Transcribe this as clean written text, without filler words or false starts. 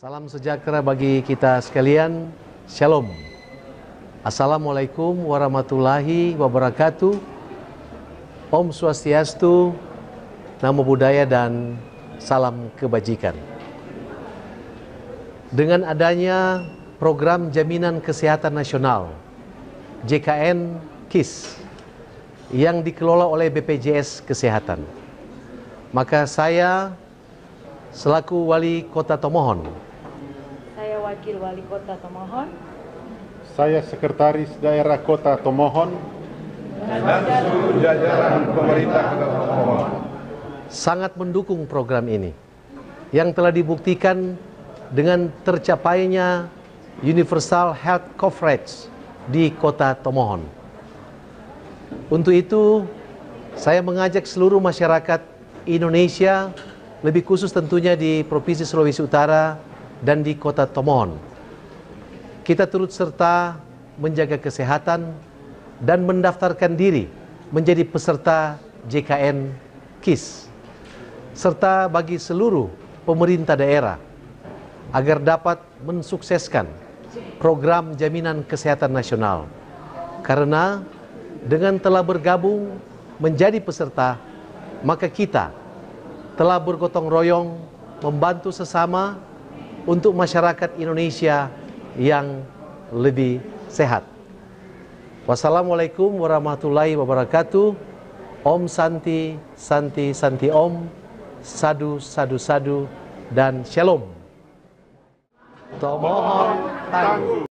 Salam sejahtera bagi kita sekalian. Shalom. Assalamualaikum warahmatullahi wabarakatuh. Om Swastiastu, Namo Buddhaya, dan salam kebajikan. Dengan adanya program Jaminan Kesehatan Nasional JKN KIS yang dikelola oleh BPJS Kesehatan, maka saya selaku Wali Kota Tomohon, saya Wakil Wali Kota Tomohon, saya Sekretaris Daerah Kota Tomohon, dan seluruh jajaran pemerintah Kota Tomohon sangat mendukung program ini yang telah dibuktikan dengan tercapainya Universal Health Coverage di Kota Tomohon. Untuk itu, saya mengajak seluruh masyarakat Indonesia, lebih khusus tentunya di Provinsi Sulawesi Utara dan di Kota Tomohon, kita turut serta menjaga kesehatan dan mendaftarkan diri menjadi peserta JKN KIS, serta bagi seluruh pemerintah daerah agar dapat mensukseskan program Jaminan Kesehatan Nasional. Karena dengan telah bergabung menjadi peserta, maka kita telah bergotong royong membantu sesama untuk masyarakat Indonesia yang lebih sehat. Wassalamualaikum warahmatullahi wabarakatuh. Om Santi, Santi, Santi Om, Sadu, Sadu, Sadu, dan Shalom. Tomohon tangguh.